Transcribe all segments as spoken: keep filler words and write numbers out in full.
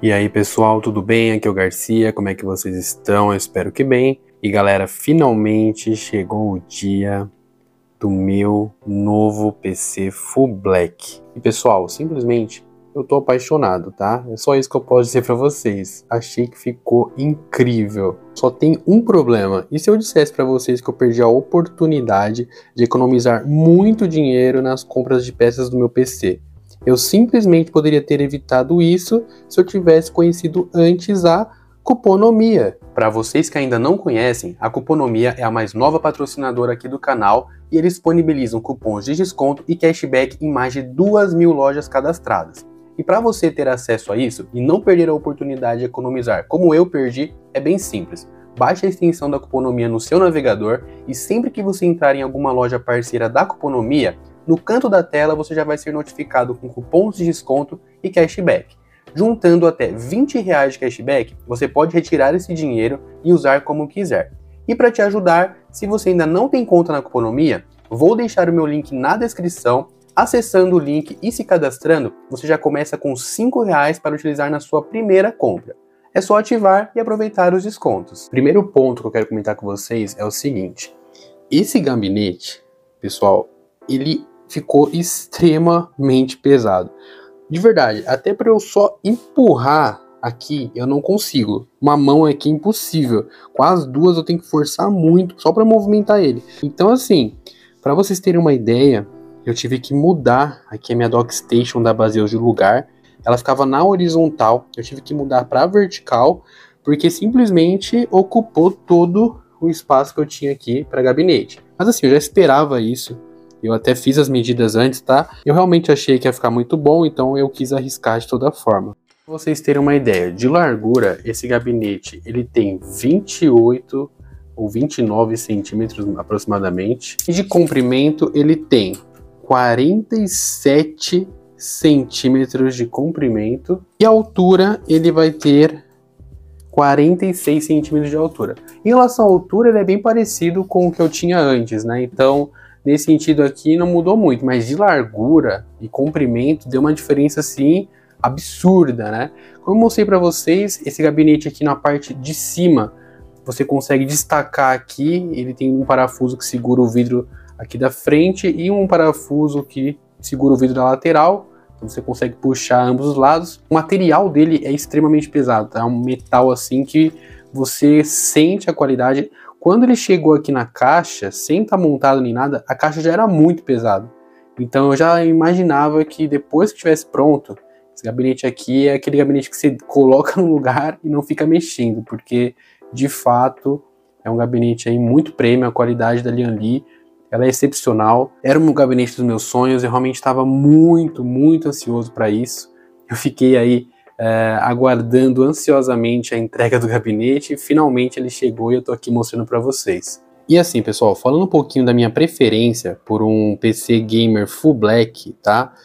E aí pessoal, tudo bem? Aqui é o Garcia, como é que vocês estão? Eu espero que bem. E galera, finalmente chegou o dia do meu novo P C Full Black. E pessoal, simplesmente eu tô apaixonado, tá? É só isso que eu posso dizer pra vocês. Achei que ficou incrível. Só tem um problema. E se eu dissesse pra vocês que eu perdi a oportunidade de economizar muito dinheiro nas compras de peças do meu P C? Eu simplesmente poderia ter evitado isso se eu tivesse conhecido antes a Cuponomia. Para vocês que ainda não conhecem, a Cuponomia é a mais nova patrocinadora aqui do canal e eles disponibilizam cupons de desconto e cashback em mais de duas mil lojas cadastradas. E para você ter acesso a isso e não perder a oportunidade de economizar como eu perdi, é bem simples. Baixe a extensão da Cuponomia no seu navegador e sempre que você entrar em alguma loja parceira da Cuponomia, no canto da tela você já vai ser notificado com cupons de desconto e cashback. Juntando até vinte reais de cashback, você pode retirar esse dinheiro e usar como quiser. E para te ajudar, se você ainda não tem conta na Cuponomia, vou deixar o meu link na descrição. Acessando o link e se cadastrando, você já começa com cinco reais para utilizar na sua primeira compra. É só ativar e aproveitar os descontos. Primeiro ponto que eu quero comentar com vocês é o seguinte. Esse gabinete, pessoal, ele ficou extremamente pesado. De verdade, até para eu só empurrar aqui, eu não consigo. Uma mão aqui é impossível. Com as duas eu tenho que forçar muito só para movimentar ele. Então assim, para vocês terem uma ideia, eu tive que mudar aqui a minha Dockstation da Baseus de lugar. Ela ficava na horizontal, eu tive que mudar para vertical, porque simplesmente ocupou todo o espaço que eu tinha aqui para gabinete. Mas assim, eu já esperava isso. Eu até fiz as medidas antes, tá? Eu realmente achei que ia ficar muito bom, então eu quis arriscar de toda forma. Pra vocês terem uma ideia, de largura, esse gabinete ele tem vinte e oito ou vinte e nove centímetros aproximadamente. E de comprimento ele tem quarenta e sete centímetros de comprimento. E a altura ele vai ter quarenta e seis centímetros de altura. Em relação à altura, ele é bem parecido com o que eu tinha antes, né? Então, nesse sentido aqui não mudou muito, mas de largura e comprimento deu uma diferença assim absurda, né? Como eu mostrei para vocês, esse gabinete aqui na parte de cima, você consegue destacar aqui, ele tem um parafuso que segura o vidro aqui da frente e um parafuso que segura o vidro da lateral, então você consegue puxar ambos os lados. O material dele é extremamente pesado, tá? É um metal assim que você sente a qualidade. Quando ele chegou aqui na caixa, sem estar montado nem nada, a caixa já era muito pesada. Então eu já imaginava que depois que estivesse pronto, esse gabinete aqui é aquele gabinete que você coloca no lugar e não fica mexendo, porque de fato é um gabinete aí muito premium, a qualidade da Lian Li, ela é excepcional. Era um gabinete dos meus sonhos, eu realmente estava muito, muito ansioso para isso. Eu fiquei aí é, aguardando ansiosamente a entrega do gabinete e finalmente ele chegou e eu tô aqui mostrando para vocês. E assim, pessoal, falando um pouquinho da minha preferência por um P C gamer full black, tá?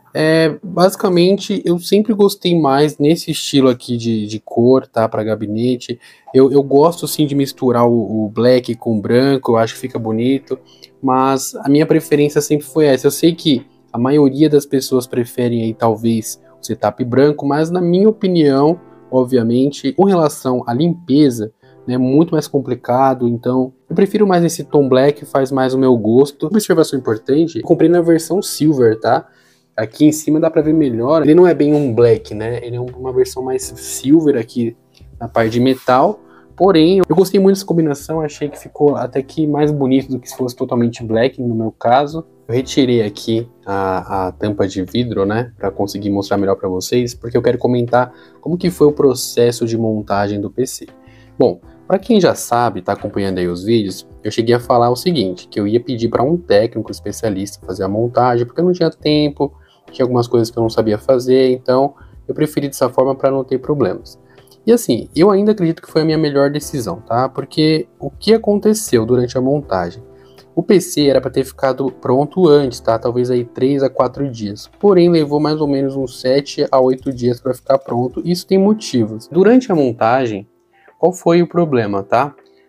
É, basicamente, eu sempre gostei mais nesse estilo aqui de, de cor, tá, para gabinete. Eu, eu gosto sim de misturar o, o black com o branco, eu acho que fica bonito, mas a minha preferência sempre foi essa. Eu sei que a maioria das pessoas preferem aí talvez o setup branco, mas na minha opinião, obviamente, com relação à limpeza, né, muito mais complicado, então eu prefiro mais esse tom black, faz mais o meu gosto. Uma observação importante, eu comprei na versão silver, tá? Aqui em cima dá pra ver melhor, ele não é bem um black, né, ele é uma versão mais silver aqui na parte de metal, porém eu gostei muito dessa combinação, achei que ficou até que mais bonito do que se fosse totalmente black no meu caso. Eu retirei aqui a, a tampa de vidro, né, pra conseguir mostrar melhor pra vocês, porque eu quero comentar como que foi o processo de montagem do P C. Bom, para quem já sabe, tá acompanhando aí os vídeos, eu cheguei a falar o seguinte, que eu ia pedir para um técnico especialista fazer a montagem, porque eu não tinha tempo, tinha algumas coisas que eu não sabia fazer, então eu preferi dessa forma para não ter problemas. E assim, eu ainda acredito que foi a minha melhor decisão, tá? Porque o que aconteceu durante a montagem? O P C era para ter ficado pronto antes, tá? Talvez aí três a quatro dias. Porém, levou mais ou menos uns sete a oito dias para ficar pronto. Isso tem motivos. Durante a montagem, qual foi o problema, tá?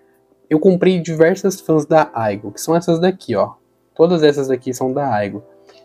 Eu comprei diversas fãs da Aigo, que são essas daqui, ó. Todas essas daqui são da Aigo.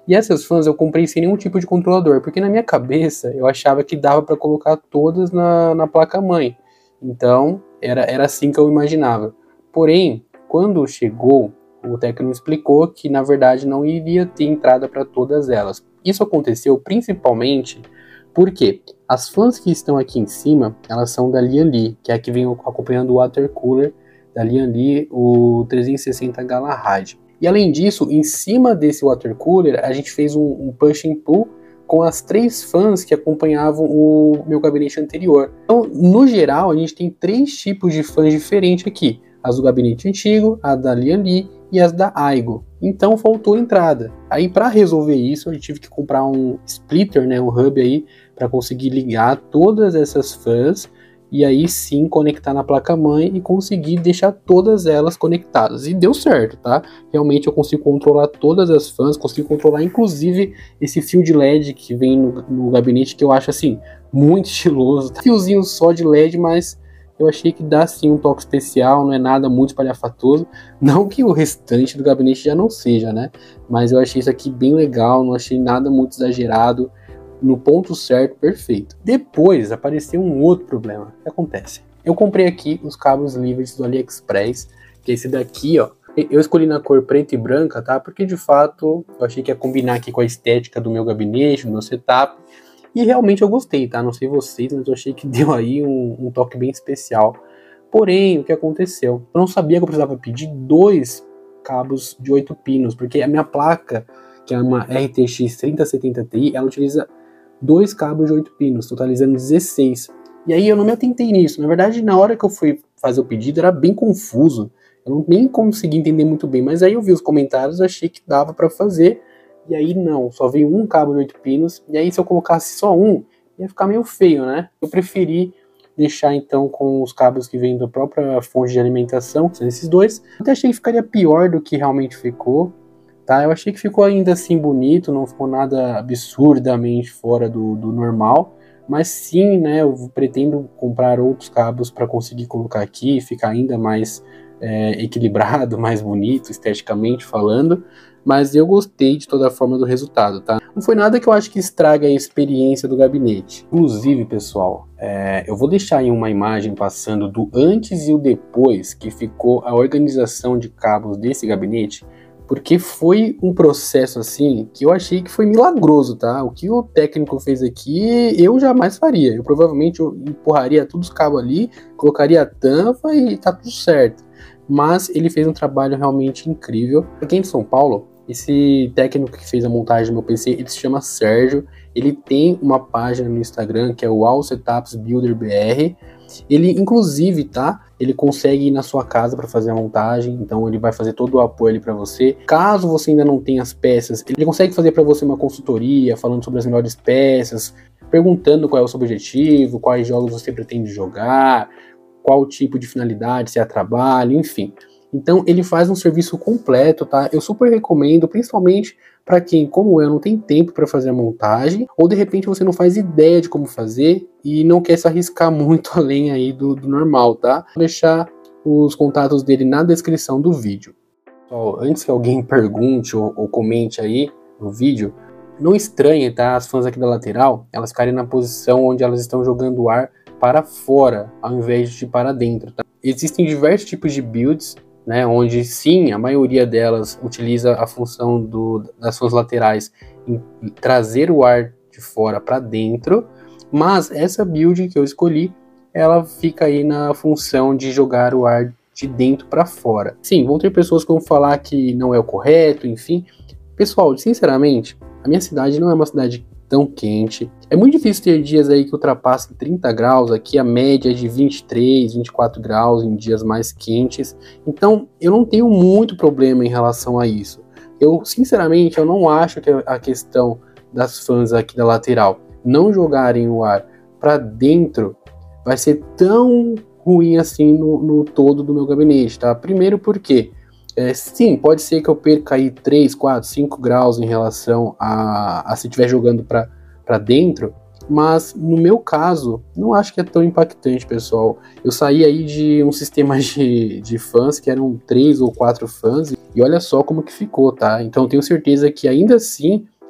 E essas fãs eu comprei sem nenhum tipo de controlador, porque na minha cabeça eu achava que dava para colocar todas na, na placa-mãe. Então era, era assim que eu imaginava. Porém, quando chegou, o técnico explicou que na verdade não iria ter entrada para todas elas. Isso aconteceu principalmente porque as fãs que estão aqui em cima, elas são da Lian-Li, que é a que vem acompanhando o water cooler da Lian-Li, o trezentos e sessenta Galahad. E além disso, em cima desse water cooler, a gente fez um, um push and pull com as três fãs que acompanhavam o meu gabinete anterior. Então, no geral, a gente tem três tipos de fãs diferentes aqui. As do gabinete antigo, a da Lian-Li e as da Aigo. Então faltou entrada. Aí para resolver isso eu tive que comprar um splitter, né, um hub aí para conseguir ligar todas essas fãs e aí sim conectar na placa-mãe e conseguir deixar todas elas conectadas. E deu certo, tá? Realmente eu consigo controlar todas as fãs, consigo controlar inclusive esse fio de L E D que vem no, no gabinete, que eu acho assim muito estiloso. Fiozinho só de L E D, mas eu achei que dá sim um toque especial, não é nada muito espalhafatoso. Não que o restante do gabinete já não seja, né? Mas eu achei isso aqui bem legal, não achei nada muito exagerado, no ponto certo, perfeito. Depois apareceu um outro problema. O que acontece? Eu comprei aqui os cabos livres do AliExpress, que é esse daqui, ó. Eu escolhi na cor preta e branca, tá? Porque de fato eu achei que ia combinar aqui com a estética do meu gabinete, do meu setup. E realmente eu gostei, tá? Não sei vocês, mas eu achei que deu aí um, um toque bem especial. Porém, o que aconteceu? Eu não sabia que eu precisava pedir dois cabos de oito pinos, porque a minha placa, que é uma R T X trinta setenta Ti, ela utiliza dois cabos de oito pinos, totalizando dezesseis. E aí eu não me atentei nisso. Na verdade, na hora que eu fui fazer o pedido, era bem confuso. Eu não, nem consegui entender muito bem, mas aí eu vi os comentários, achei que dava para fazer. E aí não, só veio um cabo de oito pinos, e aí se eu colocasse só um, ia ficar meio feio, né? Eu preferi deixar então com os cabos que vêm da própria fonte de alimentação, que são esses dois. Até achei que ficaria pior do que realmente ficou, tá? Eu achei que ficou ainda assim bonito, não ficou nada absurdamente fora do, do normal, mas sim, né, eu pretendo comprar outros cabos para conseguir colocar aqui e ficar ainda mais é, equilibrado, mais bonito, esteticamente falando. Mas eu gostei de toda forma do resultado, tá? Não foi nada que eu acho que estraga a experiência do gabinete. Inclusive, pessoal, é, eu vou deixar aí uma imagem passando do antes e o depois que ficou a organização de cabos desse gabinete, porque foi um processo assim que eu achei que foi milagroso, tá? O que o técnico fez aqui, eu jamais faria. Eu provavelmente eu empurraria todos os cabos ali, colocaria a tampa e tá tudo certo. Mas ele fez um trabalho realmente incrível. Aqui em São Paulo, esse técnico que fez a montagem do meu P C, ele se chama Sérgio. Ele tem uma página no Instagram que é o All Setups Builder B R. Ele, inclusive, tá? Ele consegue ir na sua casa para fazer a montagem, então ele vai fazer todo o apoio ali para você. Caso você ainda não tenha as peças, ele consegue fazer para você uma consultoria, falando sobre as melhores peças, perguntando qual é o seu objetivo, quais jogos você pretende jogar, qual tipo de finalidade, se é trabalho, enfim. Então ele faz um serviço completo, tá? Eu super recomendo, principalmente para quem, como eu, não tem tempo para fazer a montagem, ou de repente você não faz ideia de como fazer e não quer se arriscar muito além aí do, do normal, tá? Vou deixar os contatos dele na descrição do vídeo. Pessoal, antes que alguém pergunte ou, ou comente aí no vídeo, não estranhe, tá? As fãs aqui da lateral, elas ficarem na posição onde elas estão jogando o ar para fora, ao invés de para dentro, tá? Existem diversos tipos de builds, né, onde sim, a maioria delas utiliza a função do, das suas laterais em trazer o ar de fora para dentro, mas essa build que eu escolhi, ela fica aí na função de jogar o ar de dentro para fora. Sim, vão ter pessoas que vão falar que não é o correto, enfim. Pessoal, sinceramente, a minha cidade não é uma cidade tão quente. É muito difícil ter dias aí que ultrapassem trinta graus, aqui a média é de vinte e três, vinte e quatro graus em dias mais quentes. Então, eu não tenho muito problema em relação a isso. Eu, sinceramente, eu não acho que a questão das fãs aqui da lateral não jogarem o ar para dentro vai ser tão ruim assim no, no todo do meu gabinete, tá? Primeiro porque É, sim, pode ser que eu perca aí três, quatro, cinco graus em relação a, a se estiver jogando para dentro, mas no meu caso, não acho que é tão impactante, pessoal. Eu saí aí de um sistema de, de fãs, que eram três ou quatro fãs, e olha só como que ficou, tá? Então eu tenho certeza que ainda assim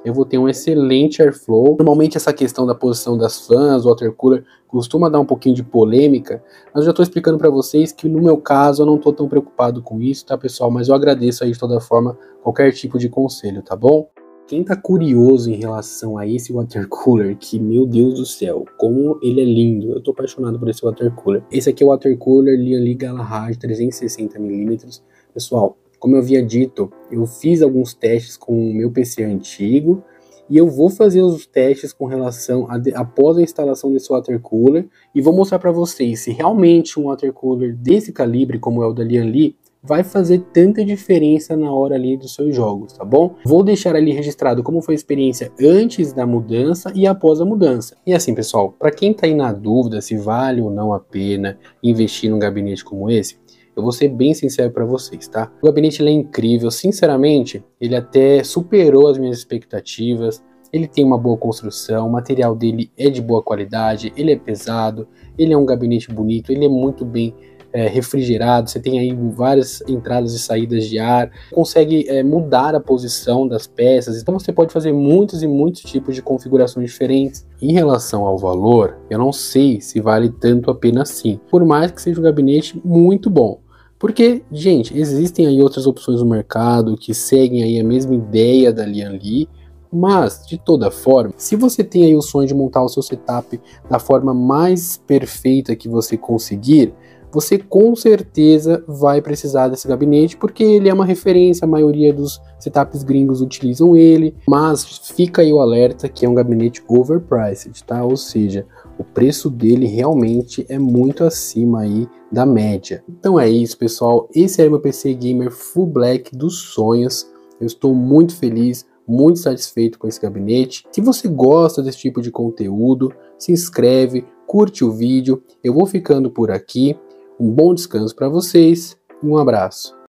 eu vou ter um excelente airflow. Normalmente essa questão da posição das fãs, o water cooler, costuma dar um pouquinho de polêmica, mas eu já estou explicando para vocês que no meu caso eu não estou tão preocupado com isso, tá pessoal? Mas eu agradeço aí de toda forma qualquer tipo de conselho, tá bom? Quem tá curioso em relação a esse water cooler, que meu Deus do céu, como ele é lindo, eu tô apaixonado por esse water cooler. Esse aqui é o water cooler Lian Li Galahad trezentos e sessenta milímetros. Pessoal, como eu havia dito, eu fiz alguns testes com o meu P C antigo e eu vou fazer os testes com relação a de, após a instalação desse water cooler e vou mostrar para vocês se realmente um water cooler desse calibre, como é o da Lian Li, vai fazer tanta diferença na hora ali dos seus jogos, tá bom? Vou deixar ali registrado como foi a experiência antes da mudança e após a mudança. E assim, pessoal, para quem tá aí na dúvida se vale ou não a pena investir num gabinete como esse, eu vou ser bem sincero para vocês, tá? O gabinete ele é incrível, sinceramente, ele até superou as minhas expectativas. Ele tem uma boa construção, o material dele é de boa qualidade, ele é pesado, ele é um gabinete bonito, ele é muito bem É, refrigerado, você tem aí várias entradas e saídas de ar, consegue é, mudar a posição das peças, então você pode fazer muitos e muitos tipos de configurações diferentes. Em relação ao valor, eu não sei se vale tanto a pena assim, por mais que seja um gabinete muito bom. Porque, gente, existem aí outras opções no mercado que seguem aí a mesma ideia da Lian Li, mas, de toda forma, se você tem aí o sonho de montar o seu setup da forma mais perfeita que você conseguir, você com certeza vai precisar desse gabinete, porque ele é uma referência, a maioria dos setups gringos utilizam ele, mas fica aí o alerta que é um gabinete overpriced, tá? Ou seja, o preço dele realmente é muito acima aí da média. Então é isso, pessoal, esse é o meu P C Gamer Full Black dos sonhos, eu estou muito feliz, muito satisfeito com esse gabinete. Se você gosta desse tipo de conteúdo, se inscreve, curte o vídeo, eu vou ficando por aqui. Um bom descanso para vocês e um abraço.